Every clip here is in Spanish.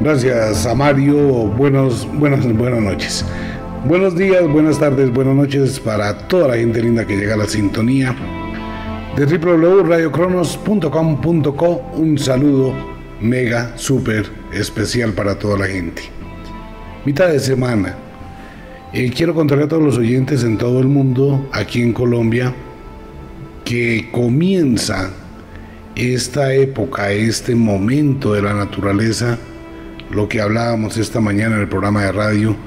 Gracias a Mario. Buenas noches. Buenos días, buenas tardes, buenas noches para toda la gente linda que llega a la sintonía de www.radiocronos.com.co. Un saludo mega, súper especial para toda la gente. Mitad de semana. Quiero contarle a todos los oyentes en todo el mundo, aquí en Colombia, que comienza esta época, este momento de la naturaleza, lo que hablábamos esta mañana en el programa de radio,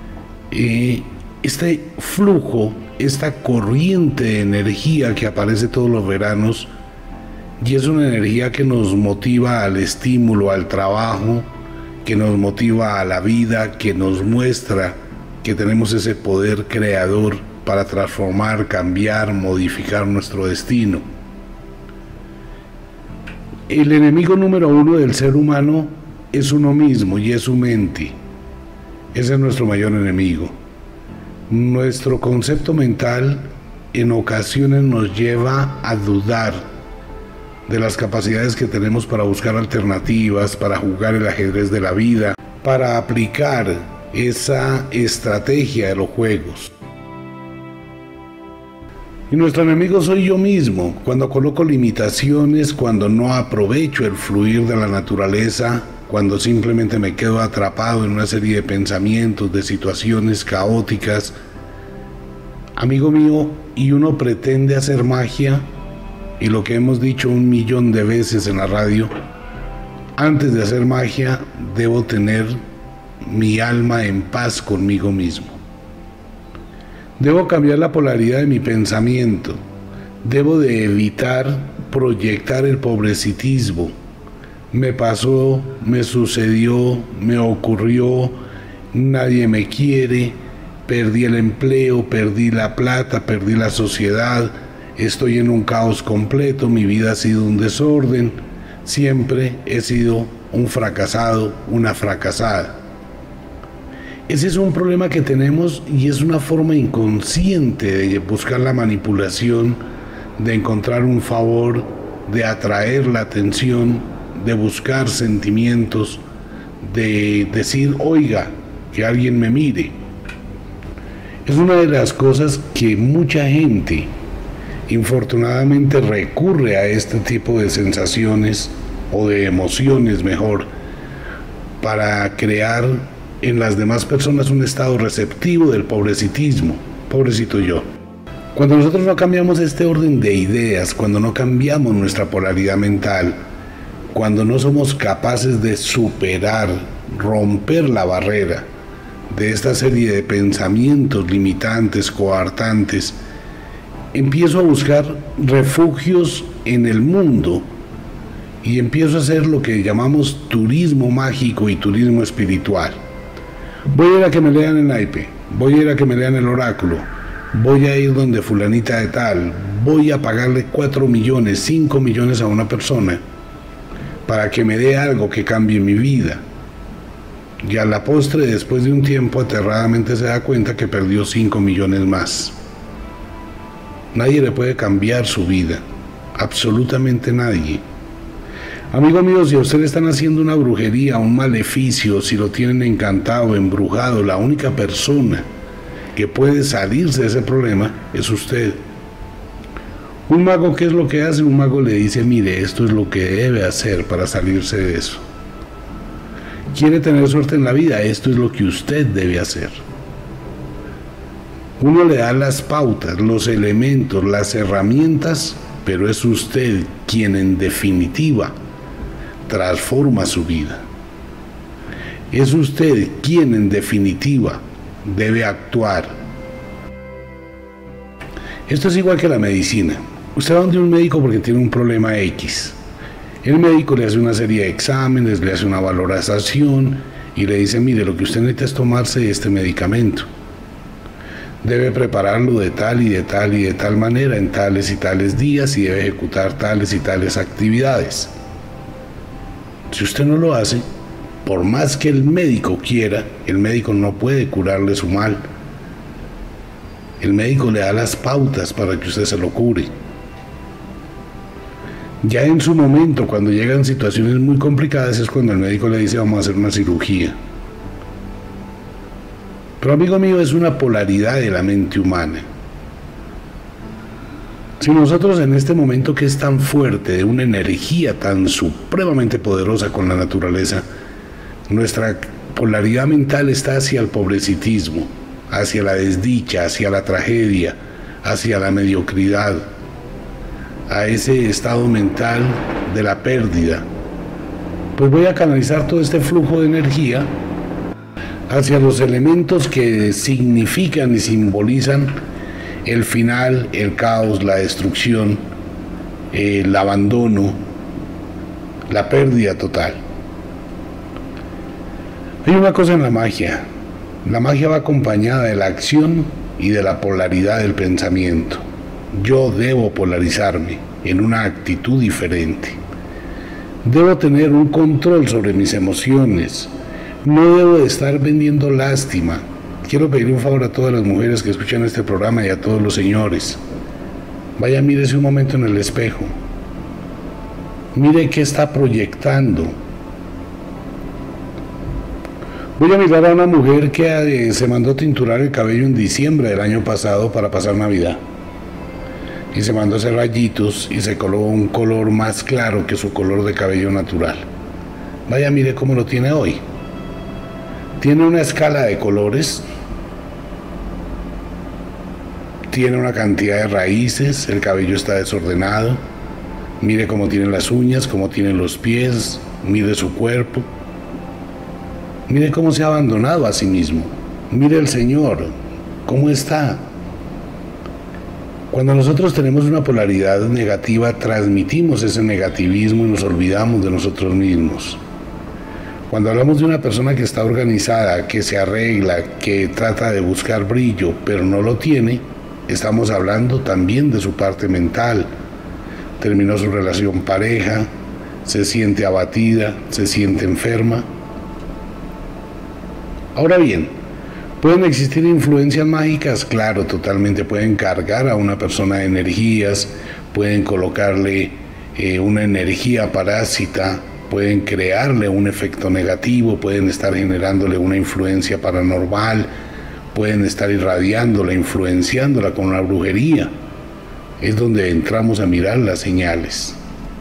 este flujo, esta corriente de energía que aparece todos los veranos, y es una energía que nos motiva al estímulo, al trabajo, que nos motiva a la vida, que nos muestra que tenemos ese poder creador para transformar, cambiar, modificar nuestro destino. El enemigo número uno del ser humano es uno mismo y es su mente. Ese es nuestro mayor enemigo. Nuestro concepto mental en ocasiones nos lleva a dudar de las capacidades que tenemos para buscar alternativas, para jugar el ajedrez de la vida, para aplicar esa estrategia de los juegos. Y nuestro enemigo soy yo mismo, cuando coloco limitaciones, cuando no aprovecho el fluir de la naturaleza, cuando simplemente me quedo atrapado en una serie de pensamientos, de situaciones caóticas. Amigo mío, y uno pretende hacer magia, y lo que hemos dicho 1.000.000 de veces en la radio, antes de hacer magia, debo tener mi alma en paz conmigo mismo. Debo cambiar la polaridad de mi pensamiento. Debo de evitar proyectar el pobrecitismo. Me pasó, me sucedió, me ocurrió, nadie me quiere, perdí el empleo, perdí la plata, perdí la sociedad, estoy en un caos completo, mi vida ha sido un desorden, siempre he sido un fracasado, una fracasada. Ese es un problema que tenemos y es una forma inconsciente de buscar la manipulación, de encontrar un favor, de atraer la atención, de buscar sentimientos, de decir, oiga, que alguien me mire. Es una de las cosas que mucha gente, infortunadamente, recurre a este tipo de sensaciones o de emociones, mejor, para crear en las demás personas un estado receptivo del pobrecitismo. Pobrecito yo. Cuando nosotros no cambiamos este orden de ideas, cuando no cambiamos nuestra polaridad mental, cuando no somos capaces de superar, romper la barrera de esta serie de pensamientos limitantes, coartantes, empiezo a buscar refugios en el mundo y empiezo a hacer lo que llamamos turismo mágico y turismo espiritual. Voy a ir a que me lean el naipe, voy a ir a que me lean el oráculo, voy a ir donde fulanita de tal, voy a pagarle 4 millones, 5 millones a una persona para que me dé algo que cambie mi vida. Y a la postre, después de un tiempo, aterradamente se da cuenta que perdió 5 millones más. Nadie le puede cambiar su vida, absolutamente nadie. Amigo mío, si a usted le están haciendo una brujería, un maleficio, si lo tienen encantado, embrujado, la única persona que puede salirse de ese problema es usted. Un mago, ¿qué es lo que hace? Un mago le dice, mire, esto es lo que debe hacer para salirse de eso. ¿Quiere tener suerte en la vida? Esto es lo que usted debe hacer. Uno le da las pautas, los elementos, las herramientas, pero es usted quien en definitiva transforma su vida. Es usted quien en definitiva debe actuar. Esto es igual que la medicina. Usted va donde un médico porque tiene un problema X. El médico le hace una serie de exámenes, le hace una valoración y le dice, mire, lo que usted necesita es tomarse este medicamento. Debe prepararlo de tal y de tal y de tal manera, en tales y tales días, y debe ejecutar tales y tales actividades. Si usted no lo hace, por más que el médico quiera, el médico no puede curarle su mal. El médico le da las pautas para que usted se lo cure. Ya en su momento, cuando llegan situaciones muy complicadas, es cuando el médico le dice vamos a hacer una cirugía. Pero amigo mío, es una polaridad de la mente humana. Si nosotros en este momento que es tan fuerte, de una energía tan supremamente poderosa con la naturaleza, nuestra polaridad mental está hacia el pobrecitismo, hacia la desdicha, hacia la tragedia, hacia la mediocridad, a ese estado mental de la pérdida, pues voy a canalizar todo este flujo de energía hacia los elementos que significan y simbolizan el final, el caos, la destrucción, el abandono, la pérdida total. Hay una cosa en la magia va acompañada de la acción y de la polaridad del pensamiento. Yo debo polarizarme en una actitud diferente. Debo tener un control sobre mis emociones. No debo de estar vendiendo lástima. Quiero pedir un favor a todas las mujeres que escuchan este programa y a todos los señores. Vaya, mírese un momento en el espejo. Mire qué está proyectando. Voy a mirar a una mujer que se mandó tinturar el cabello en diciembre del año pasado para pasar Navidad. Y se mandó a hacer rayitos y se colocó un color más claro que su color de cabello natural. Vaya, mire cómo lo tiene hoy. Tiene una escala de colores, tiene una cantidad de raíces, el cabello está desordenado. Mire cómo tiene las uñas, cómo tiene los pies, mire su cuerpo. Mire cómo se ha abandonado a sí mismo. Mire el Señor, cómo está. Cuando nosotros tenemos una polaridad negativa, transmitimos ese negativismo y nos olvidamos de nosotros mismos. Cuando hablamos de una persona que está organizada, que se arregla, que trata de buscar brillo, pero no lo tiene, estamos hablando también de su parte mental. Terminó su relación pareja, se siente abatida, se siente enferma. Ahora bien, ¿pueden existir influencias mágicas? Claro, totalmente. Pueden cargar a una persona de energías, pueden colocarle una energía parásita, pueden crearle un efecto negativo, pueden estar generándole una influencia paranormal, pueden estar irradiándola, influenciándola con una brujería. Es donde entramos a mirar las señales.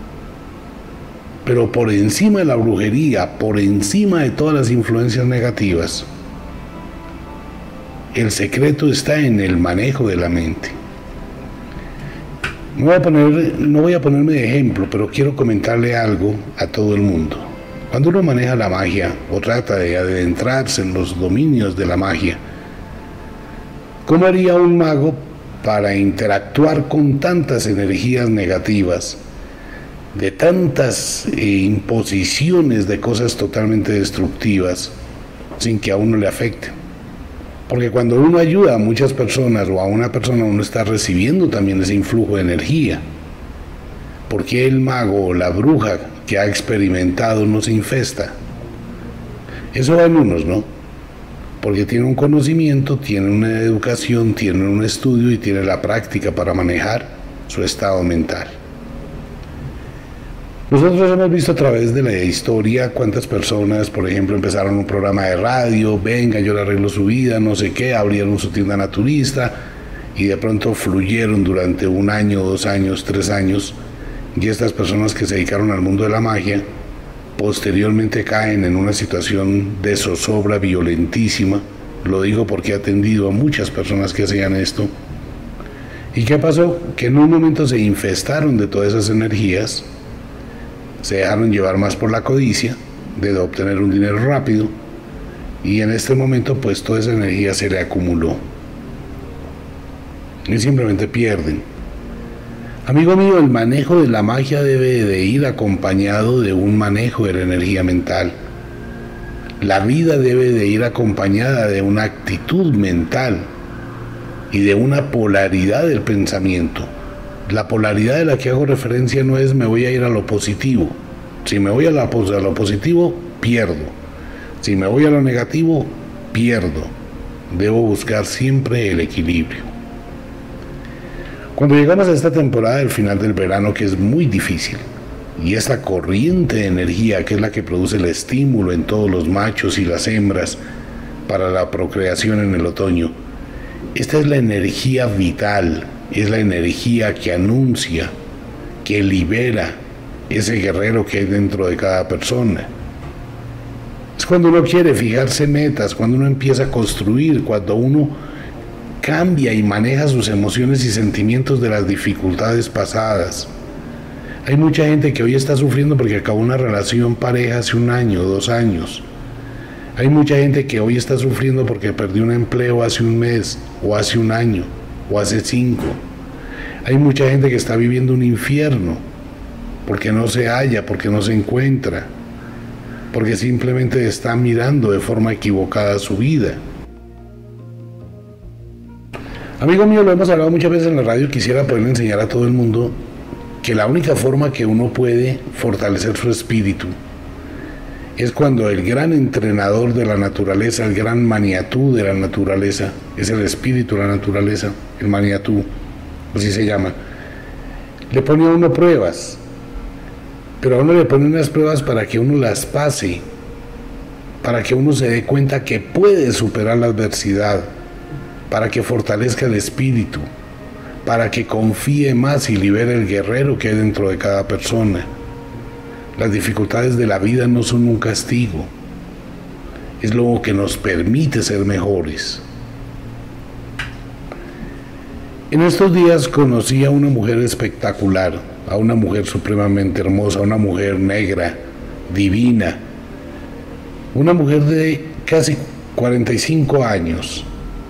Pero por encima de la brujería, por encima de todas las influencias negativas, el secreto está en el manejo de la mente. No voy a ponerme de ejemplo, pero quiero comentarle algo a todo el mundo. Cuando uno maneja la magia o trata de adentrarse en los dominios de la magia, ¿cómo haría un mago para interactuar con tantas energías negativas, de tantas imposiciones de cosas totalmente destructivas, sin que a uno le afecte? Porque cuando uno ayuda a muchas personas o a una persona, uno está recibiendo también ese influjo de energía. ¿Por qué el mago o la bruja que ha experimentado no se infesta? Eso va en unos, ¿no? Porque tiene un conocimiento, tiene una educación, tiene un estudio y tiene la práctica para manejar su estado mental. Nosotros hemos visto a través de la historia cuántas personas, por ejemplo, empezaron un programa de radio, venga, yo le arreglo su vida, no sé qué, abrieron su tienda naturista y de pronto fluyeron durante 1 año, 2 años, 3 años, y estas personas que se dedicaron al mundo de la magia, posteriormente caen en una situación de zozobra violentísima. Lo digo porque he atendido a muchas personas que hacían esto. ¿Y qué pasó? Que en un momento se infestaron de todas esas energías, se dejaron llevar más por la codicia de obtener un dinero rápido, y en este momento pues toda esa energía se le acumuló y simplemente pierden. Amigo mío, el manejo de la magia debe de ir acompañado de un manejo de la energía mental. La vida debe de ir acompañada de una actitud mental y de una polaridad del pensamiento. La polaridad de la que hago referencia no es me voy a ir a lo positivo. Si me voy a lo positivo, pierdo. Si me voy a lo negativo, pierdo. Debo buscar siempre el equilibrio. Cuando llegamos a esta temporada del final del verano, que es muy difícil, y esta corriente de energía que es la que produce el estímulo en todos los machos y las hembras para la procreación en el otoño, esta es la energía vital, es la energía que anuncia, que libera ese guerrero que hay dentro de cada persona. Es cuando uno quiere fijarse metas, cuando uno empieza a construir, cuando uno cambia y maneja sus emociones y sentimientos de las dificultades pasadas. Hay mucha gente que hoy está sufriendo porque acabó una relación pareja hace 1 año, 2 años. Hay mucha gente que hoy está sufriendo porque perdió un empleo hace 1 mes, o hace 1 año, o hace 5. Hay mucha gente que está viviendo un infierno porque no se halla, porque no se encuentra, porque simplemente está mirando de forma equivocada su vida. Amigo mío, lo hemos hablado muchas veces en la radio, quisiera poder enseñar a todo el mundo que la única forma que uno puede fortalecer su espíritu es cuando el gran entrenador de la naturaleza, el gran maniatú de la naturaleza, es el espíritu de la naturaleza, el maniatú, así se llama, le pone a uno pruebas, pero a uno le pone unas pruebas para que uno las pase, para que uno se dé cuenta que puede superar la adversidad, para que fortalezca el espíritu, para que confíe más y libere el guerrero que hay dentro de cada persona. Las dificultades de la vida no son un castigo, es lo que nos permite ser mejores. En estos días conocí a una mujer espectacular, a una mujer supremamente hermosa, una mujer negra, divina, una mujer de casi 45 años.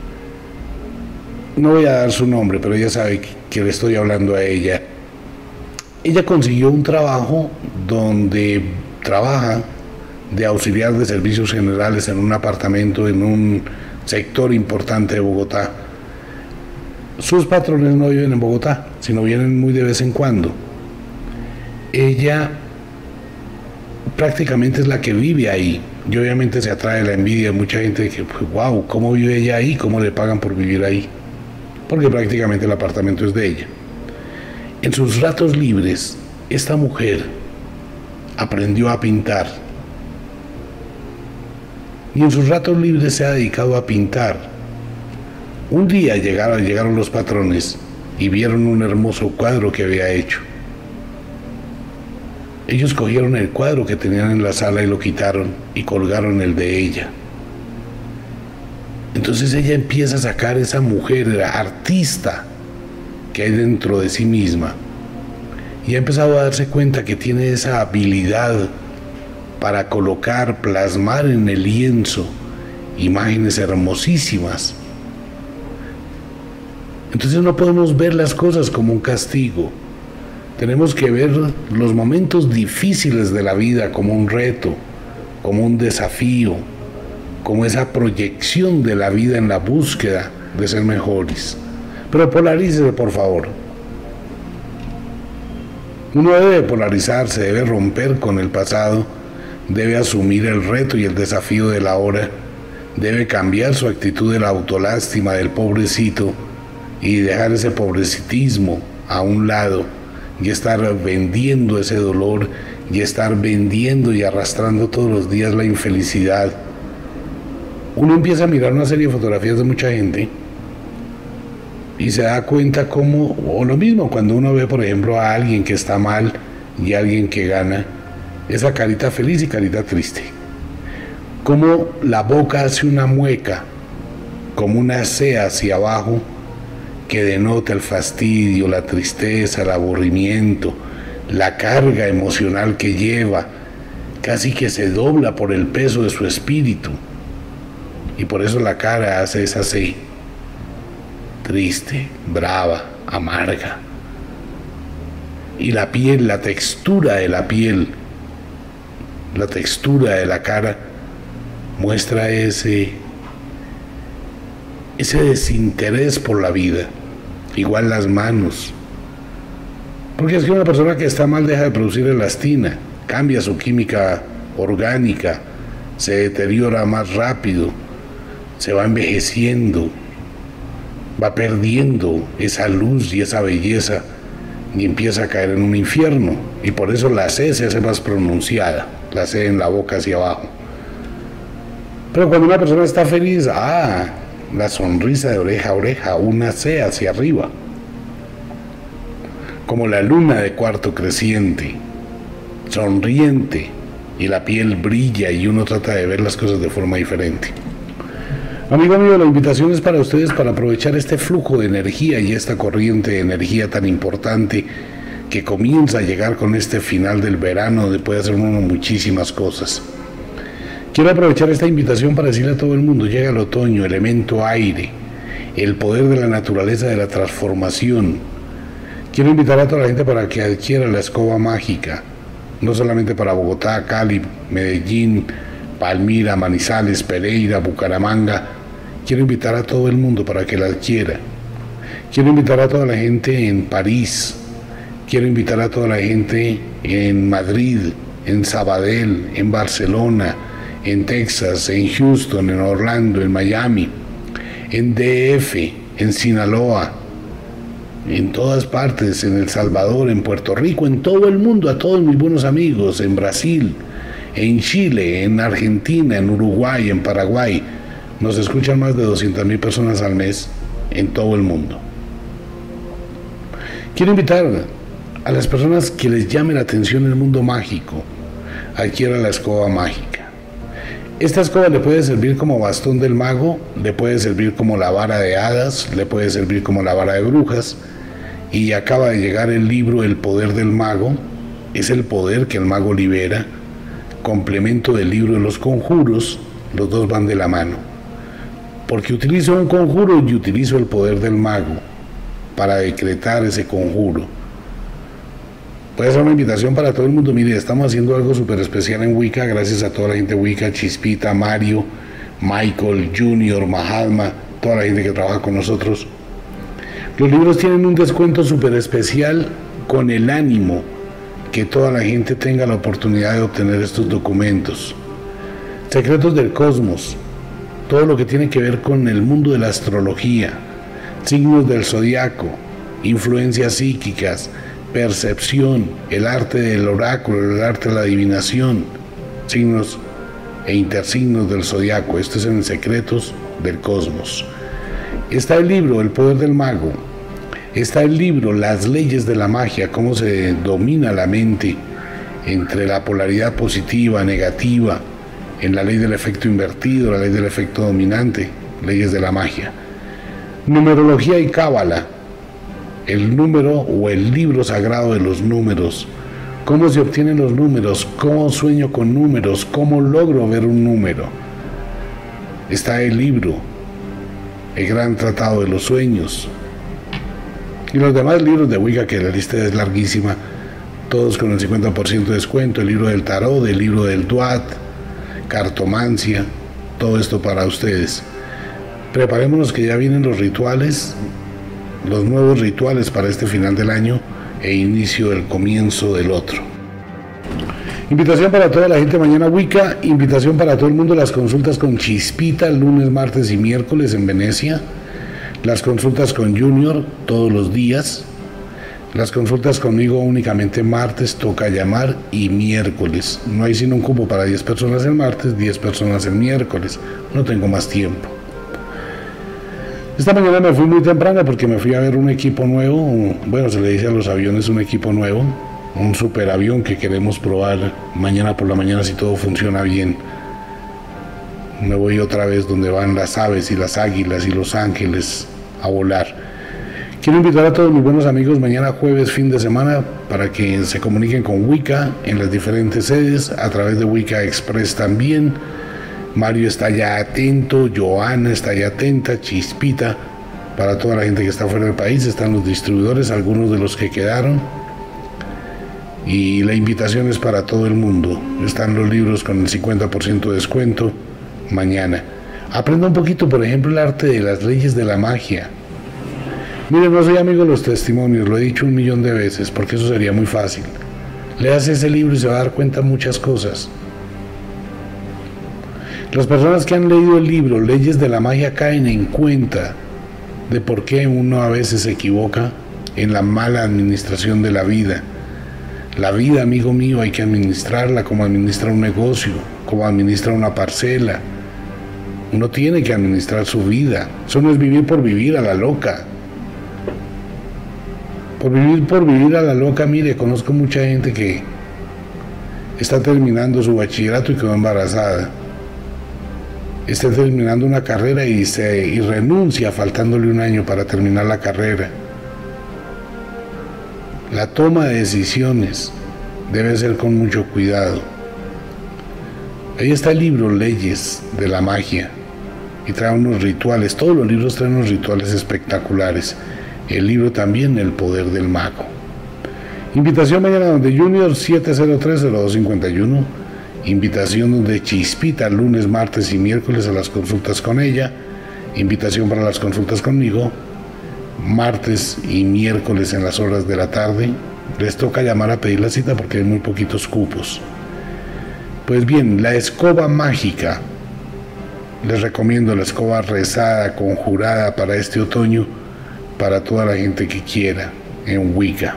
No voy a dar su nombre, pero ella sabe que le estoy hablando a ella. Ella consiguió un trabajo donde trabaja de auxiliar de servicios generales en un apartamento en un sector importante de Bogotá. Sus patrones no viven en Bogotá, sino vienen muy de vez en cuando. Ella prácticamente es la que vive ahí, y obviamente se atrae la envidia de mucha gente que, pues, wow, ¿cómo vive ella ahí? ¿Cómo le pagan por vivir ahí? Porque prácticamente el apartamento es de ella. En sus ratos libres, esta mujer aprendió a pintar. Y en sus ratos libres se ha dedicado a pintar. Un día llegaron los patrones y vieron un hermoso cuadro que había hecho. Ellos cogieron el cuadro que tenían en la sala y lo quitaron y colgaron el de ella. Entonces ella empieza a sacar esa mujer artista que hay dentro de sí misma y ha empezado a darse cuenta que tiene esa habilidad para colocar, plasmar en el lienzo imágenes hermosísimas. Entonces no podemos ver las cosas como un castigo, tenemos que ver los momentos difíciles de la vida como un reto, como un desafío, como esa proyección de la vida en la búsqueda de ser mejores. Pero polarícese, por favor. Uno debe polarizarse, debe romper con el pasado, debe asumir el reto y el desafío de la hora, debe cambiar su actitud de la autolástima, del pobrecito, y dejar ese pobrecitismo a un lado y estar vendiendo ese dolor y estar vendiendo y arrastrando todos los días la infelicidad. Uno empieza a mirar una serie de fotografías de mucha gente y se da cuenta cómo, o lo mismo cuando uno ve por ejemplo a alguien que está mal y a alguien que gana, esa carita feliz y carita triste, como la boca hace una mueca, como una C hacia abajo que denota el fastidio, la tristeza, el aburrimiento, la carga emocional que lleva, casi que se dobla por el peso de su espíritu. Y por eso la cara hace esa C, triste, brava, amarga. Y la piel, la textura de la piel, la textura de la cara, muestra ese desinterés por la vida. Igual las manos. Porque es que una persona que está mal deja de producir elastina, cambia su química orgánica, se deteriora más rápido, se va envejeciendo. va perdiendo esa luz y esa belleza y empieza a caer en un infierno. Y por eso la C se hace más pronunciada, la C en la boca hacia abajo. Pero cuando una persona está feliz, la sonrisa de oreja a oreja, una C hacia arriba, como la luna de cuarto creciente, sonriente, y la piel brilla y uno trata de ver las cosas de forma diferente. Amigo mío, la invitación es para ustedes para aprovechar este flujo de energía y esta corriente de energía tan importante que comienza a llegar con este final del verano, donde puede hacer uno muchísimas cosas. Quiero aprovechar esta invitación para decirle a todo el mundo: llega el otoño, elemento aire, el poder de la naturaleza, de la transformación. Quiero invitar a toda la gente para que adquiera la escoba mágica, no solamente para Bogotá, Cali, Medellín, Palmira, Manizales, Pereira, Bucaramanga. Quiero invitar a todo el mundo para que la adquiera. Quiero invitar a toda la gente en París. Quiero invitar a toda la gente en Madrid, en Sabadell, en Barcelona, en Texas, en Houston, en Orlando, en Miami, en DF, en Sinaloa, en todas partes, en El Salvador, en Puerto Rico, en todo el mundo, a todos mis buenos amigos, en Brasil, en Chile, en Argentina, en Uruguay, en Paraguay. Nos escuchan más de 200.000 personas al mes en todo el mundo. Quiero invitar a las personas que les llame la atención el mundo mágico. Adquiera la escoba mágica. Esta escoba le puede servir como bastón del mago, le puede servir como la vara de hadas, le puede servir como la vara de brujas. Y acaba de llegar el libro El Poder del Mago. Es el poder que el mago libera, complemento del libro de los conjuros. Los dos van de la mano, porque utilizo un conjuro y utilizo el poder del mago para decretar ese conjuro. Puede ser una invitación para todo el mundo. Mire, estamos haciendo algo súper especial en Wicca, gracias a toda la gente de Wicca, Chispita, Mario, Michael, Junior, Mahatma, toda la gente que trabaja con nosotros. Los libros tienen un descuento súper especial con el ánimo que toda la gente tenga la oportunidad de obtener estos documentos. Secretos del Cosmos, todo lo que tiene que ver con el mundo de la astrología, signos del zodiaco, influencias psíquicas, percepción, el arte del oráculo, el arte de la adivinación, signos e intersignos del zodiaco. Esto es en Secretos del Cosmos. Está el libro El Poder del Mago. Está el libro Las Leyes de la Magia, cómo se domina la mente entre la polaridad positiva, negativa, en la ley del efecto invertido, la ley del efecto dominante, leyes de la magia. Numerología y cábala, el número o el libro sagrado de los números, cómo se obtienen los números, cómo sueño con números, cómo logro ver un número. Está el libro El Gran Tratado de los Sueños y los demás libros de Wicca, que la lista es larguísima, todos con el 50% de descuento. El libro del tarot, el libro del Duat, cartomancia, todo esto para ustedes. Preparémonos que ya vienen los rituales, los nuevos rituales para este final del año e inicio del comienzo del otro. Invitación para toda la gente mañana Wicca, invitación para todo el mundo, las consultas con Chispita lunes, martes y miércoles en Venecia, las consultas con Junior todos los días, las consultas conmigo únicamente martes, toca llamar, y miércoles. No hay sino un cupo para 10 personas el martes, 10 personas el miércoles. No tengo más tiempo. Esta mañana me fui muy temprano porque me fui a ver un equipo nuevo. Bueno, se le dice a los aviones un equipo nuevo, un superavión que queremos probar mañana por la mañana si todo funciona bien. Me voy otra vez donde van las aves y las águilas y los ángeles a volar. Quiero invitar a todos mis buenos amigos mañana jueves, fin de semana, para que se comuniquen con Wicca en las diferentes sedes, a través de Wicca Express también. Mario está ya atento, Joana está ya atenta, Chispita, para toda la gente que está fuera del país, están los distribuidores, algunos de los que quedaron. Y la invitación es para todo el mundo. Están los libros con el 50% de descuento mañana. Aprenda un poquito, por ejemplo, el arte de las leyes de la magia. Miren, no soy amigo de los testimonios, lo he dicho 1.000.000 de veces, porque eso sería muy fácil. Léase ese libro y se va a dar cuenta de muchas cosas. Las personas que han leído el libro Leyes de la Magia caen en cuenta de por qué uno a veces se equivoca en la mala administración de la vida. La vida, amigo mío, hay que administrarla como administra un negocio, como administra una parcela. Uno tiene que administrar su vida. Eso no es vivir por vivir a la loca. Por vivir a la loca, mire, conozco mucha gente que está terminando su bachillerato y quedó embarazada. Está terminando una carrera y renuncia faltándole un año para terminar la carrera. La toma de decisiones debe ser con mucho cuidado. Ahí está el libro Leyes de la Magia y trae unos rituales. Todos los libros traen unos rituales espectaculares. El libro también, El Poder del Mago. Invitación mañana donde Junior 703-0251. Invitación donde Chispita lunes, martes y miércoles a las consultas con ella. Invitación para las consultas conmigo martes y miércoles en las horas de la tarde. Les toca llamar a pedir la cita porque hay muy poquitos cupos. Pues bien, la escoba mágica. Les recomiendo la escoba rezada, conjurada para este otoño, para toda la gente que quiera, en Wicca.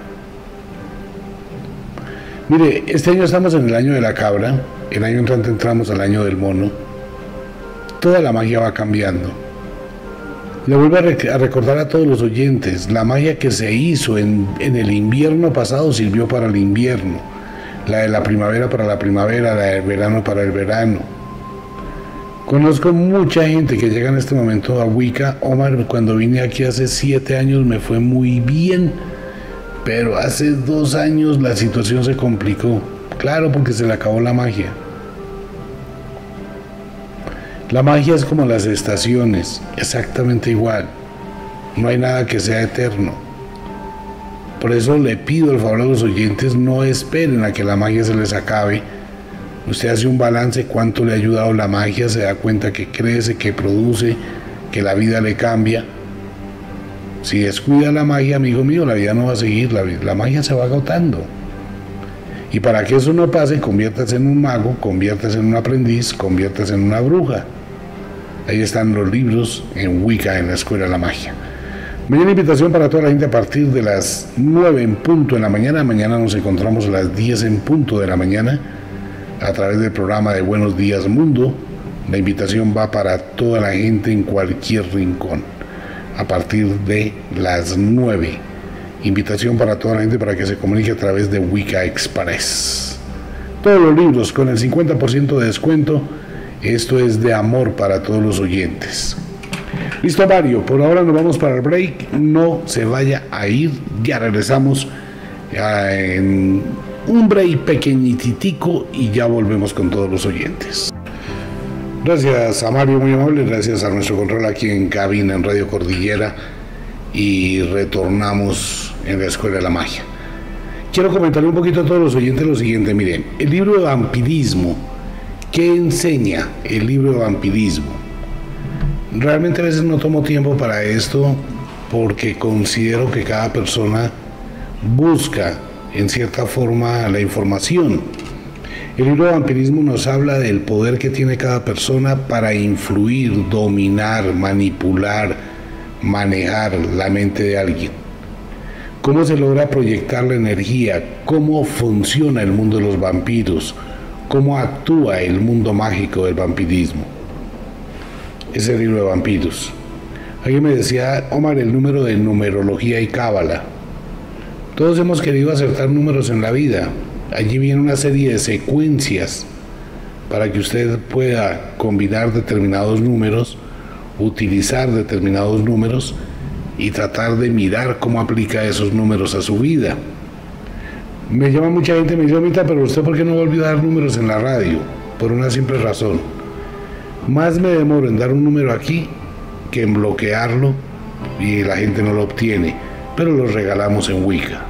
Mire, este año estamos en el año de la cabra, el año entrante entramos al año del mono. Toda la magia va cambiando. Le vuelvo a recordar a todos los oyentes, la magia que se hizo en el invierno pasado sirvió para el invierno, la de la primavera para la primavera, la del verano para el verano. Conozco mucha gente que llega en este momento a Wicca. Omar, cuando vine aquí hace 7 años me fue muy bien, pero hace 2 años la situación se complicó. Claro, porque se le acabó la magia. La magia es como las estaciones, exactamente igual. No hay nada que sea eterno. Por eso le pido el favor a los oyentes, no esperen a que la magia se les acabe. Usted hace un balance, cuánto le ha ayudado la magia, se da cuenta que crece, que produce, que la vida le cambia. Si descuida la magia, amigo mío, la vida no va a seguir, la magia se va agotando. Y para que eso no pase, conviértase en un mago, conviértase en un aprendiz, conviértase en una bruja. Ahí están los libros en Wicca, en la Escuela de la Magia. Mañana invitación para toda la gente a partir de las 9 en punto de la mañana. Mañana nos encontramos a las 10 en punto de la mañana a través del programa de Buenos Días Mundo. La invitación va para toda la gente en cualquier rincón a partir de las 9. Invitación para toda la gente para que se comunique a través de Wicca Express. Todos los libros con el 50% de descuento. Esto es de amor para todos los oyentes. Listo, Mario, por ahora nos vamos para el break. No se vaya a ir, ya regresamos en un break pequeñitico y ya volvemos con todos los oyentes. Gracias a Mario, muy amable, gracias a nuestro control aquí en cabina en Radio Cordillera y retornamos en la Escuela de la Magia. Quiero comentarle un poquito a todos los oyentes lo siguiente, miren, el libro de vampirismo, ¿qué enseña el libro de vampirismo? Realmente a veces no tomo tiempo para esto porque considero que cada persona busca en cierta forma la información. El libro de vampirismo nos habla del poder que tiene cada persona para influir, dominar, manipular, manejar la mente de alguien. Cómo se logra proyectar la energía, cómo funciona el mundo de los vampiros, cómo actúa el mundo mágico del vampirismo. Ese libro de vampiros. Alguien me decía, Omar, el número de numerología y cábala. Todos hemos querido acertar números en la vida. Allí viene una serie de secuencias para que usted pueda combinar determinados números, utilizar determinados números y tratar de mirar cómo aplica esos números a su vida. Me llama mucha gente y me dice, Omita, pero usted ¿por qué no volvió a dar números en la radio? Por una simple razón. Más me demoro en dar un número aquí que en bloquearlo y la gente no lo obtiene, pero lo regalamos en Wicca.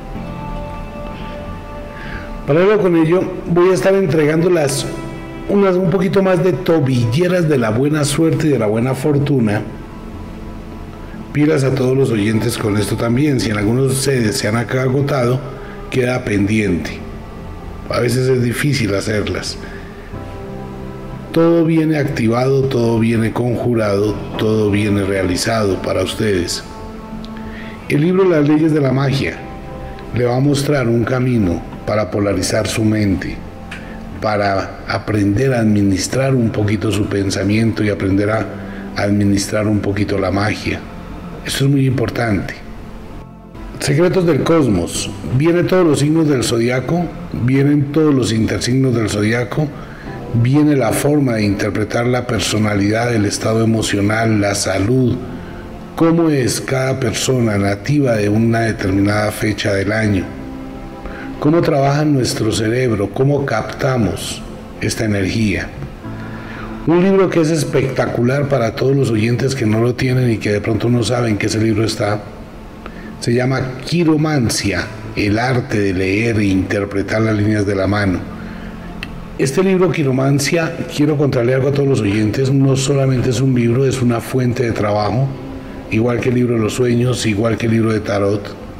Paralelo con ello, voy a estar entregando un poquito más de tobilleras de la buena suerte y de la buena fortuna. Pilas a todos los oyentes con esto también. Si en algunos se han agotado, queda pendiente. A veces es difícil hacerlas. todo viene activado, todo viene conjurado, todo viene realizado para ustedes. El libro Las leyes de la magia le va a mostrar un camino para polarizar su mente, para aprender a administrar un poquito su pensamiento y aprender a administrar un poquito la magia. Esto es muy importante. Secretos del cosmos. Vienen todos los signos del zodiaco, vienen todos los intersignos del zodiaco, viene la forma de interpretar la personalidad, el estado emocional, la salud, cómo es cada persona nativa de una determinada fecha del año, cómo trabaja nuestro cerebro, cómo captamos esta energía. Un libro que es espectacular para todos los oyentes que no lo tienen y que de pronto no saben que ese libro está. Se llama Quiromancia, el arte de leer e interpretar las líneas de la mano. Este libro, Quiromancia, quiero contarle algo a todos los oyentes, no solamente es un libro, es una fuente de trabajo, igual que el libro de los sueños, igual que el libro de tarot.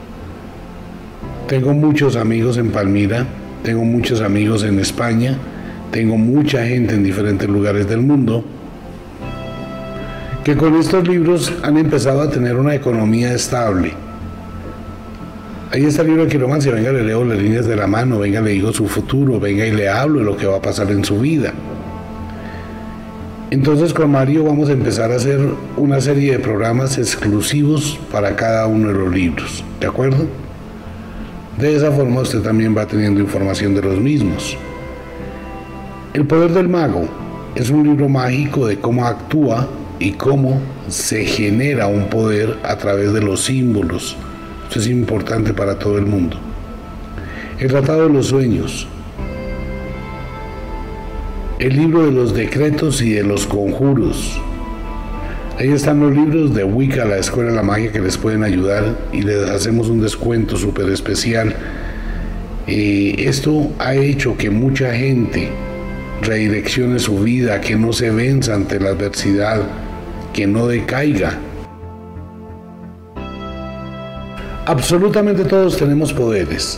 Tengo muchos amigos en Palmira, tengo muchos amigos en España, tengo mucha gente en diferentes lugares del mundo que con estos libros han empezado a tener una economía estable. Ahí está el libro de Quiromancia, venga, le leo las líneas de la mano, venga, le digo su futuro, venga y le hablo de lo que va a pasar en su vida. Entonces con Mario vamos a empezar a hacer una serie de programas exclusivos para cada uno de los libros, ¿de acuerdo? De esa forma usted también va teniendo información de los mismos. El poder del mago es un libro mágico de cómo actúa y cómo se genera un poder a través de los símbolos. Esto es importante para todo el mundo. El tratado de los sueños. El libro de los decretos y de los conjuros. Ahí están los libros de Wicca, la Escuela de la Magia, que les pueden ayudar y les hacemos un descuento súper especial. Esto ha hecho que mucha gente redireccione su vida, que no se venza ante la adversidad, que no decaiga. Absolutamente todos tenemos poderes.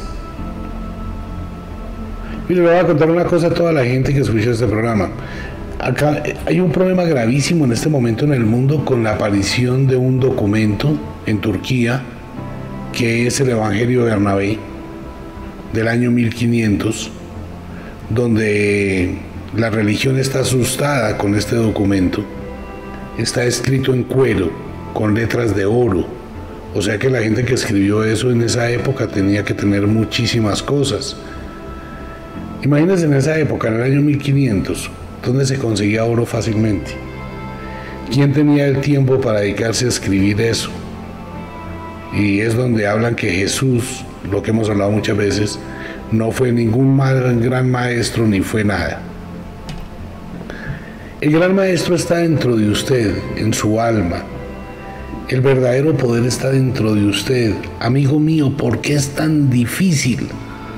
Mire, le voy a contar una cosa a toda la gente que escucha este programa. Acá hay un problema gravísimo en este momento en el mundo con la aparición de un documento en Turquía que es el Evangelio de Bernabé del año 1500, donde la religión está asustada con este documento. Está escrito en cuero, con letras de oro. O sea que la gente que escribió eso en esa época tenía que tener muchísimas cosas. Imagínense en esa época, en el año 1500, ¿dónde se conseguía oro fácilmente? ¿Quién tenía el tiempo para dedicarse a escribir eso? Y es donde hablan que Jesús, lo que hemos hablado muchas veces, no fue ningún gran maestro ni fue nada. El gran maestro está dentro de usted, en su alma. El verdadero poder está dentro de usted. Amigo mío, ¿por qué es tan difícil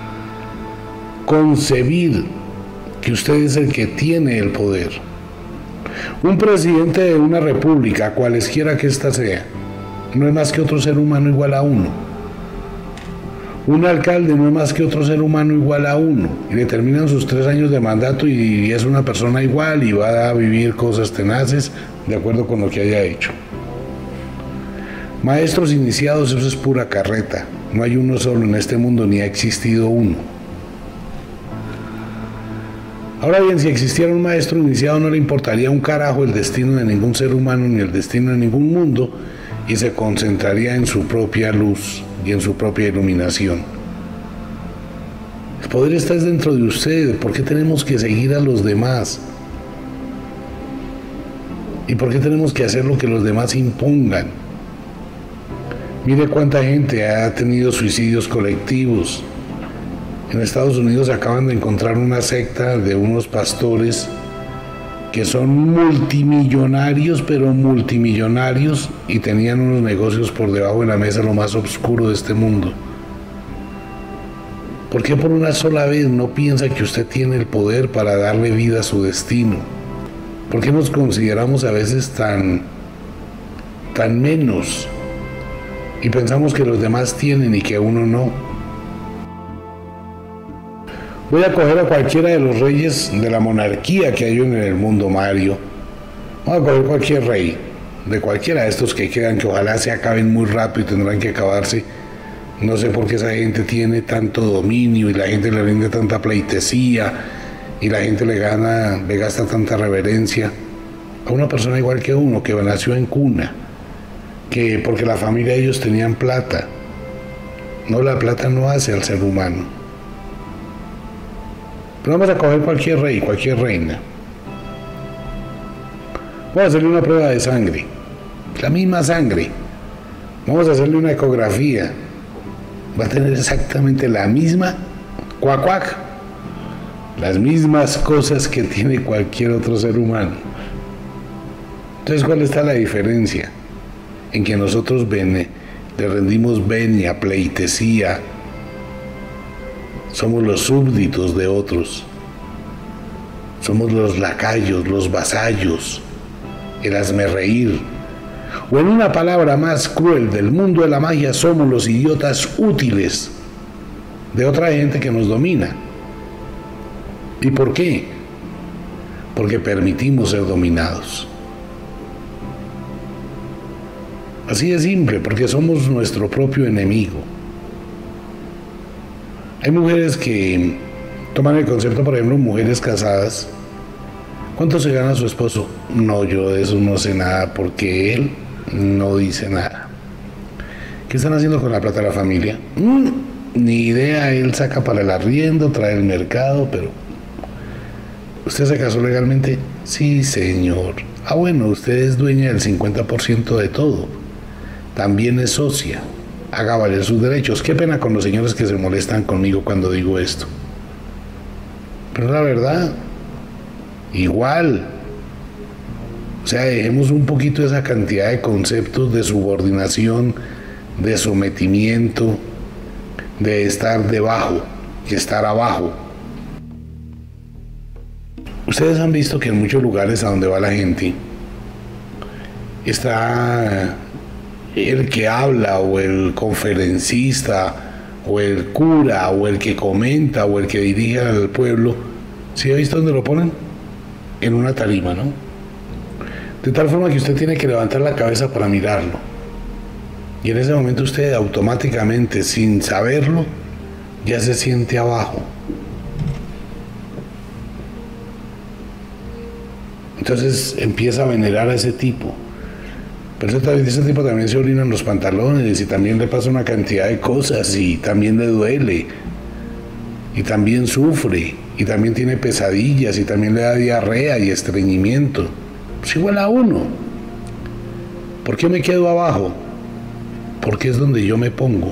concebir que usted es el que tiene el poder? Un presidente de una república, cualesquiera que ésta sea, no es más que otro ser humano igual a uno. Un alcalde no es más que otro ser humano igual a uno. Y le terminan sus 3 años de mandato y es una persona igual y va a vivir cosas tenaces de acuerdo con lo que haya hecho. Maestros iniciados, eso es pura carreta. No hay uno solo en este mundo, ni ha existido uno. Ahora bien, si existiera un maestro iniciado, no le importaría un carajo el destino de ningún ser humano ni el destino de ningún mundo y se concentraría en su propia luz y en su propia iluminación. El poder está dentro de usted. ¿Por qué tenemos que seguir a los demás? ¿Y por qué tenemos que hacer lo que los demás impongan? Mire cuánta gente ha tenido suicidios colectivos. En Estados Unidos acaban de encontrar una secta de unos pastores que son multimillonarios, pero multimillonarios, y tenían unos negocios por debajo de la mesa, lo más oscuro de este mundo. ¿Por qué por una sola vez no piensa que usted tiene el poder para darle vida a su destino? ¿Por qué nos consideramos a veces tan menos? Y pensamos que los demás tienen y que uno no. Voy a coger a cualquiera de los reyes de la monarquía que hay en el mundo, Mario. Voy a coger cualquier rey, de cualquiera de estos que quedan, que ojalá se acaben muy rápido y tendrán que acabarse. No sé por qué esa gente tiene tanto dominio y la gente le rinde tanta pleitesía y la gente le gasta tanta reverencia a una persona igual que uno, que nació en cuna, que porque la familia de ellos tenían plata. No, la plata no hace al ser humano. Pero vamos a coger cualquier rey, cualquier reina. Vamos a hacerle una prueba de sangre, la misma sangre. Vamos a hacerle una ecografía. Va a tener exactamente la misma cuac cuac, las mismas cosas que tiene cualquier otro ser humano. Entonces, ¿cuál está la diferencia? En que nosotros le rendimos venia, pleitesía, somos los súbditos de otros, somos los lacayos, los vasallos, el hazmerreír, o en una palabra más cruel del mundo de la magia, somos los idiotas útiles de otra gente que nos domina. ¿Y por qué? Porque permitimos ser dominados. Así de simple, porque somos nuestro propio enemigo. Hay mujeres que toman el concepto, por ejemplo, mujeres casadas. ¿Cuánto se gana su esposo? No, yo de eso no sé nada, porque él no dice nada. ¿Qué están haciendo con la plata de la familia? Ni idea, él saca para el arriendo, trae el mercado, pero... ¿Usted se casó legalmente? Sí, señor. Ah, bueno, usted es dueña del 50% de todo. También es socia. Haga valer sus derechos. Qué pena con los señores que se molestan conmigo cuando digo esto. Pero la verdad, igual. O sea, dejemos un poquito esa cantidad de conceptos de subordinación, de sometimiento, de estar debajo y estar abajo. Ustedes han visto que en muchos lugares a donde va la gente está el que habla, o el conferencista, o el cura, o el que comenta, o el que dirige al pueblo. ¿Sí ha visto dónde lo ponen? En una tarima, ¿no? De tal forma que usted tiene que levantar la cabeza para mirarlo. Y en ese momento usted automáticamente, sin saberlo, ya se siente abajo. Entonces empieza a venerar a ese tipo. Pero ese tipo también se orina en los pantalones y también le pasa una cantidad de cosas y también le duele y también sufre y también tiene pesadillas y también le da diarrea y estreñimiento. Pues igual a uno. ¿Por qué me quedo abajo? Porque es donde yo me pongo.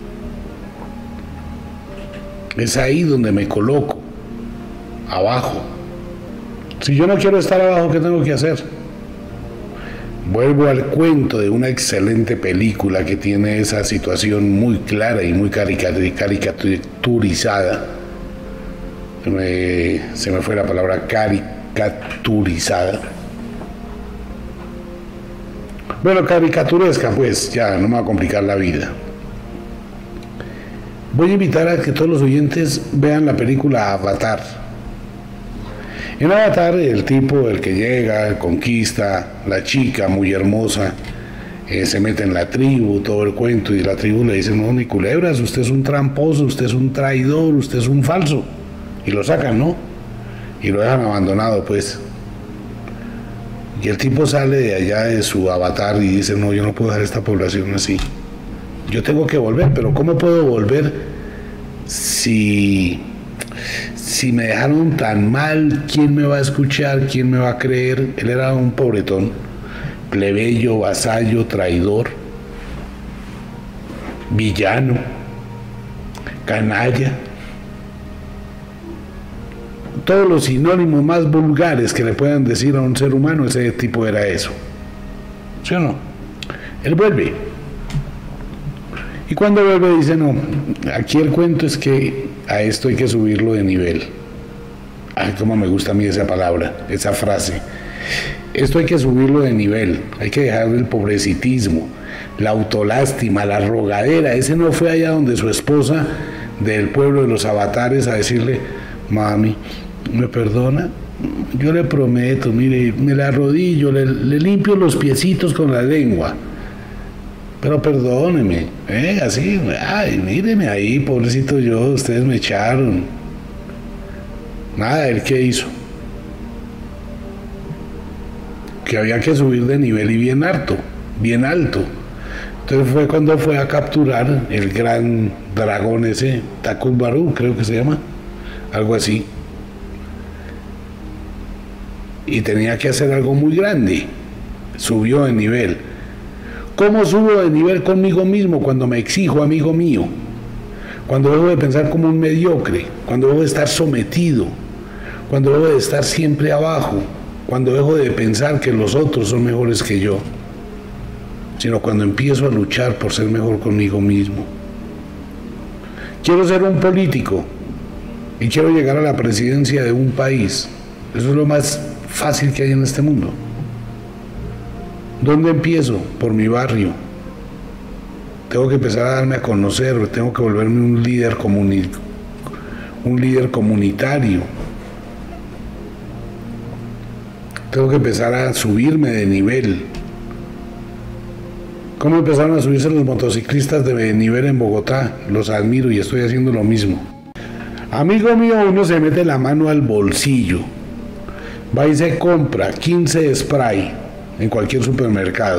Es ahí donde me coloco, abajo. Si yo no quiero estar abajo, ¿qué tengo que hacer? Vuelvo al cuento de una excelente película que tiene esa situación muy clara y muy caricaturizada. Se me fue la palabra caricaturizada. Bueno, caricaturesca, pues, ya, no me va a complicar la vida. Voy a invitar a que todos los oyentes vean la película Avatar. En Avatar, el tipo, el que llega, conquista, la chica muy hermosa, se mete en la tribu, todo el cuento, y la tribu le dice: no, ni culebras, usted es un tramposo, usted es un traidor, usted es un falso. Y lo sacan, ¿no? Y lo dejan abandonado, pues. Y el tipo sale de allá de su avatar y dice: no, yo no puedo dejar esta población así. Yo tengo que volver, pero ¿cómo puedo volver si me dejaron tan mal? ¿Quién me va a escuchar? ¿Quién me va a creer? Él era un pobretón, plebeyo, vasallo, traidor, villano, canalla. Todos los sinónimos más vulgares que le puedan decir a un ser humano, ese tipo era eso. ¿Sí o no? Él vuelve. Y cuando vuelve dice: no, aquí el cuento es que a esto hay que subirlo de nivel. Ay, cómo me gusta a mí esa palabra, esa frase. Esto hay que subirlo de nivel, hay que dejar el pobrecitismo, la autolástima, la rogadera. Ese no fue allá donde su esposa del pueblo de los avatares a decirle: Mami, ¿me perdona? Yo le prometo, mire, me la arrodillo, le limpio los piecitos con la lengua. Pero perdóneme, así, ay, míreme ahí, pobrecito yo, ustedes me echaron. Nada, ¿él qué hizo? Que había que subir de nivel y bien alto, bien alto. Entonces fue cuando fue a capturar el gran dragón ese, Takul Barú, creo que se llama, algo así. Y tenía que hacer algo muy grande. Subió de nivel. ¿Cómo subo de nivel conmigo mismo cuando me exijo, amigo mío? Cuando dejo de pensar como un mediocre, cuando dejo de estar sometido, cuando dejo de estar siempre abajo, cuando dejo de pensar que los otros son mejores que yo, sino cuando empiezo a luchar por ser mejor conmigo mismo. Quiero ser un político y quiero llegar a la presidencia de un país. Eso es lo más fácil que hay en este mundo. ¿Dónde empiezo? Por mi barrio. Tengo que empezar a darme a conocer, tengo que volverme un líder comunitario. Tengo que empezar a subirme de nivel. ¿Cómo empezaron a subirse los motociclistas de nivel en Bogotá? Los admiro y estoy haciendo lo mismo. Amigo mío, uno se mete la mano al bolsillo, va y se compra 15 spray en cualquier supermercado.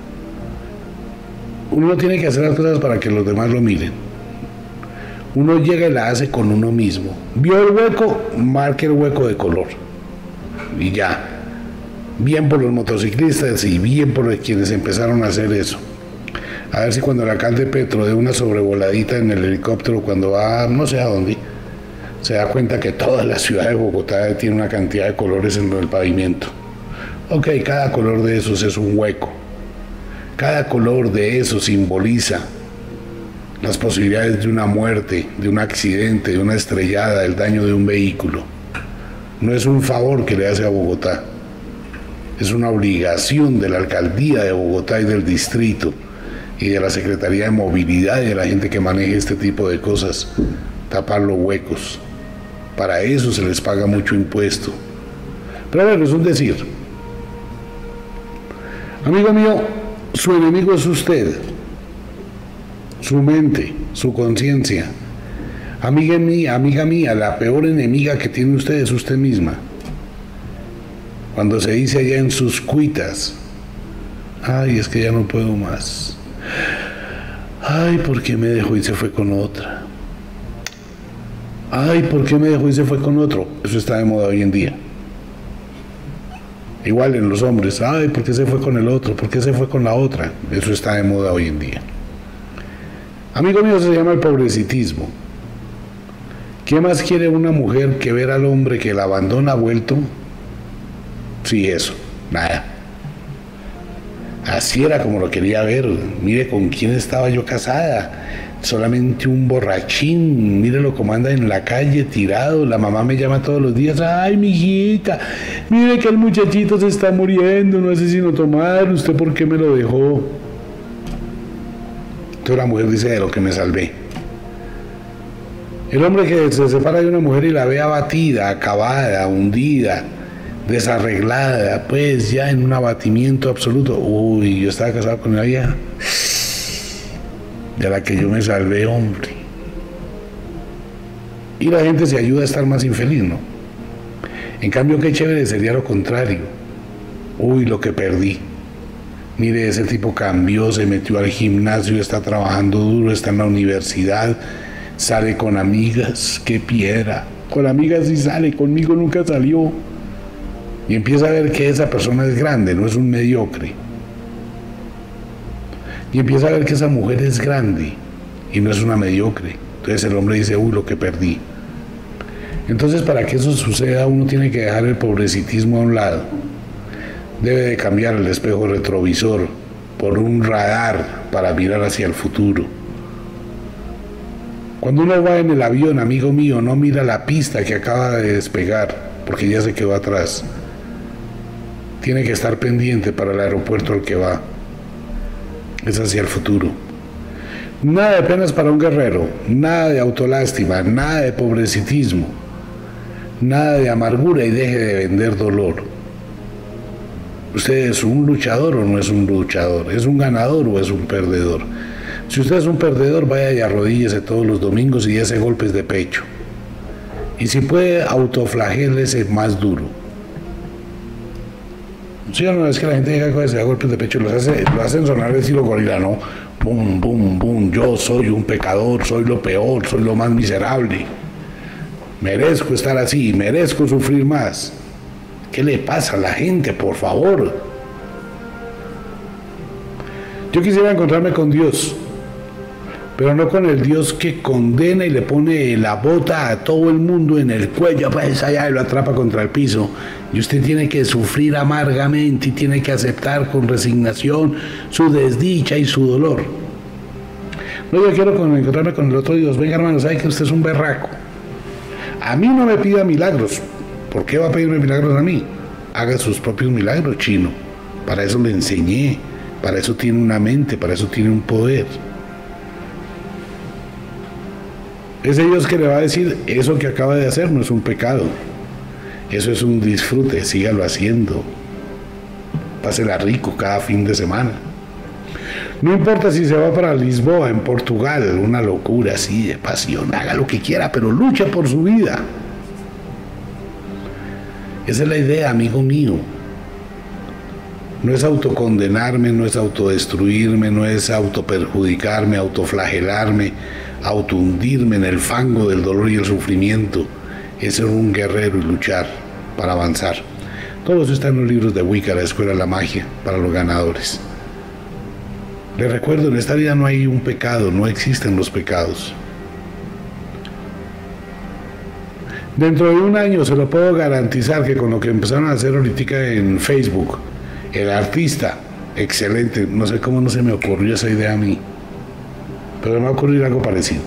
Uno no tiene que hacer las cosas para que los demás lo miren. Uno llega y la hace con uno mismo. ¿Vio el hueco? Marque el hueco de color. Y ya. Bien por los motociclistas y bien por quienes empezaron a hacer eso. A ver si cuando el alcalde Petro dé una sobrevoladita en el helicóptero cuando va no sé a dónde, se da cuenta que toda la ciudad de Bogotá tiene una cantidad de colores en el pavimento. Ok, cada color de esos es un hueco. Cada color de esos simboliza las posibilidades de una muerte, de un accidente, de una estrellada, del daño de un vehículo. No es un favor que le hace a Bogotá. Es una obligación de la alcaldía de Bogotá y del distrito y de la Secretaría de Movilidad y de la gente que maneje este tipo de cosas, tapar los huecos. Para eso se les paga mucho impuesto. Pero bueno, es un decir. Amigo mío, su enemigo es usted, su mente, su conciencia. Amiga mía, la peor enemiga que tiene usted es usted misma. Cuando se dice allá en sus cuitas, ay, es que ya no puedo más. Ay, ¿por qué me dejó y se fue con otra? Ay, ¿por qué me dejó y se fue con otro? Eso está de moda hoy en día. Igual en los hombres, ay, ¿por qué se fue con el otro? ¿Por qué se fue con la otra? Eso está de moda hoy en día. Amigo mío, se llama el pobrecitismo. ¿Qué más quiere una mujer que ver al hombre que la abandona vuelto? Sí, eso, nada. Así era como lo quería ver. Mire con quién estaba yo casada. Solamente un borrachín. Mírelo cómo anda en la calle tirado. La mamá me llama todos los días. Ay, mijita, mire que el muchachito se está muriendo. No hace sino tomar. ¿Usted por qué me lo dejó? Entonces la mujer dice: de lo que me salvé. El hombre que se separa de una mujer y la ve abatida, acabada, hundida, desarreglada, pues ya en un abatimiento absoluto. Uy, yo estaba casado con una vieja de la que yo me salvé, hombre. Y la gente se ayuda a estar más infeliz, ¿no? En cambio, qué chévere sería lo contrario. Uy, lo que perdí. Mire, ese tipo cambió, se metió al gimnasio, está trabajando duro, está en la universidad, sale con amigas, qué piedra. Con amigas sí sale, conmigo nunca salió. Y empieza a ver que esa persona es grande, no es un mediocre. Y empieza a ver que esa mujer es grande y no es una mediocre. Entonces el hombre dice: uy, lo que perdí. Entonces, para que eso suceda, uno tiene que dejar el pobrecitismo a un lado. Debe de cambiar el espejo retrovisor por un radar para mirar hacia el futuro. Cuando uno va en el avión, amigo mío, no mira la pista que acaba de despegar, porque ya se quedó atrás. Tiene que estar pendiente para el aeropuerto al que va. Es hacia el futuro. Nada de penas para un guerrero, nada de autolástima, nada de pobrecitismo. Nada de amargura y deje de vender dolor. ¿Usted es un luchador o no es un luchador? ¿Es un ganador o es un perdedor? Si usted es un perdedor, vaya y arrodíllese todos los domingos y dése golpes de pecho. Y si puede, autoflagélese más duro. Sí o no, es que la gente llega con ese golpes de pecho, lo hacen sonar de estilo gorila, ¿no? Bum, bum, bum, yo soy un pecador, soy lo peor, soy lo más miserable. Merezco estar así, merezco sufrir más. ¿Qué le pasa a la gente, por favor? Yo quisiera encontrarme con Dios, pero no con el Dios que condena y le pone la bota a todo el mundo en el cuello, pues allá y lo atrapa contra el piso. Y usted tiene que sufrir amargamente y tiene que aceptar con resignación su desdicha y su dolor. No, yo quiero encontrarme con el otro Dios. Venga, hermano, sabe que usted es un berraco. A mí no me pida milagros. ¿Por qué va a pedirme milagros a mí? Haga sus propios milagros, chino. Para eso le enseñé. Para eso tiene una mente, para eso tiene un poder. Ese Dios que le va a decir, eso que acaba de hacer no es un pecado. Eso es un disfrute, sígalo haciendo. Pásela rico cada fin de semana. No importa si se va para Lisboa, en Portugal, una locura así de pasión, haga lo que quiera, pero lucha por su vida. Esa es la idea, amigo mío. No es autocondenarme, no es autodestruirme, no es autoperjudicarme, autoflagelarme, autohundirme en el fango del dolor y el sufrimiento. Es ser un guerrero y luchar para avanzar. Todo eso está en los libros de Wicca, la Escuela de la Magia, para los ganadores. Les recuerdo, en esta vida no hay un pecado, no existen los pecados. Dentro de un año se lo puedo garantizar que con lo que empezaron a hacer ahorita en Facebook, el artista, excelente, no sé cómo no se me ocurrió esa idea a mí, pero me va a ocurrir algo parecido.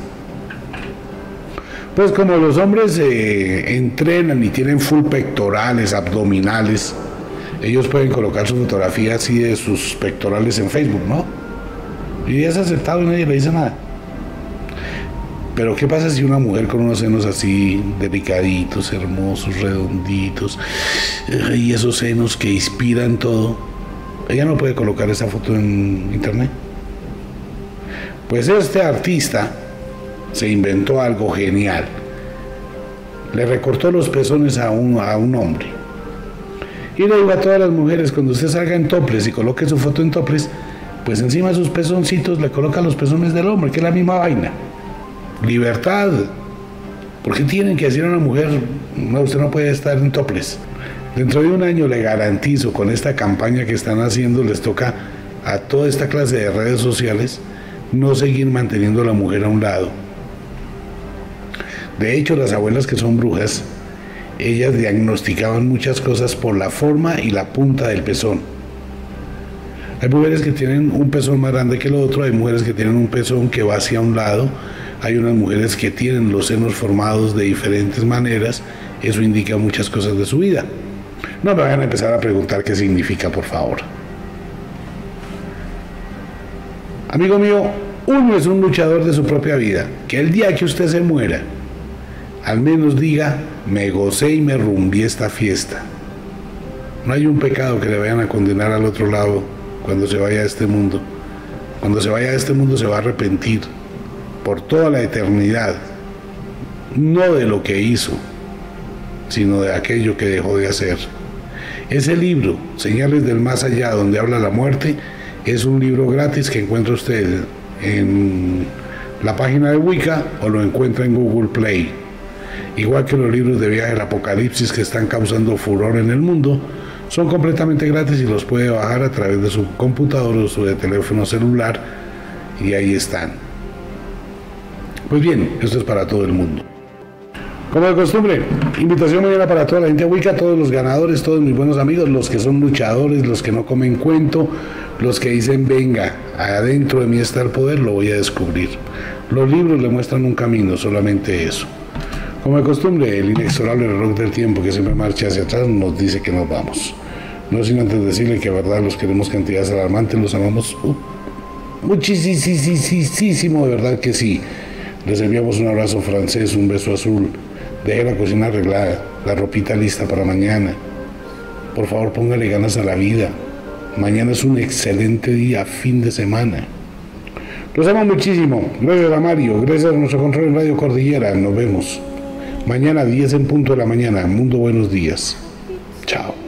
Pues como los hombres entrenan y tienen full pectorales, abdominales, ellos pueden colocar su fotografía así de sus pectorales en Facebook, ¿no? Y es aceptado y nadie le dice nada. Pero ¿qué pasa si una mujer con unos senos así delicaditos, hermosos, redonditos, y esos senos que inspiran todo, ella no puede colocar esa foto en internet? Pues este artista se inventó algo genial. Le recortó los pezones a un hombre. Y le digo a todas las mujeres, cuando usted salga en topless y coloque su foto en topless, pues encima de sus pezoncitos le coloca los pezones del hombre, que es la misma vaina. Libertad. ¿Por qué tienen que decir a una mujer, no, usted no puede estar en topless? Dentro de un año le garantizo, con esta campaña que están haciendo, les toca a toda esta clase de redes sociales no seguir manteniendo a la mujer a un lado. De hecho, las abuelas que son brujas, ellas diagnosticaban muchas cosas por la forma y la punta del pezón. Hay mujeres que tienen un pezón más grande que el otro, hay mujeres que tienen un pezón que va hacia un lado, hay unas mujeres que tienen los senos formados de diferentes maneras. Eso indica muchas cosas de su vida. No me vayan a empezar a preguntar qué significa, por favor. Amigo mío, uno es un luchador de su propia vida. Que el día que usted se muera, al menos diga, me gocé y me rumbié esta fiesta. No hay un pecado que le vayan a condenar al otro lado cuando se vaya a este mundo. Cuando se vaya a este mundo se va a arrepentir por toda la eternidad, no de lo que hizo, sino de aquello que dejó de hacer. Ese libro, Señales del Más Allá, donde habla la muerte, es un libro gratis que encuentra usted en la página de Wicca o lo encuentra en Google Play. Igual que los libros de viaje al apocalipsis que están causando furor en el mundo, son completamente gratis y los puede bajar a través de su computador o su teléfono celular, y ahí están. Pues bien, esto es para todo el mundo. Como de costumbre, invitación mañana para toda la gente de Wicca, todos los ganadores, todos mis buenos amigos, los que son luchadores, los que no comen cuento, los que dicen, venga, adentro de mí está el poder, lo voy a descubrir. Los libros le muestran un camino, solamente eso. Como de costumbre, el inexorable reloj del tiempo que siempre marcha hacia atrás nos dice que nos vamos. No sin antes decirle que, verdad, los queremos cantidades alarmantes, los amamos muchísimo, de verdad que sí. Les enviamos un abrazo francés, un beso azul. Deje la cocina arreglada, la ropita lista para mañana. Por favor, póngale ganas a la vida. Mañana es un excelente día, fin de semana. Los amo muchísimo. Gracias a Mario, gracias a nuestro control en Radio Cordillera. Nos vemos mañana 10 en punto de la mañana. Mundo, buenos días. Chao.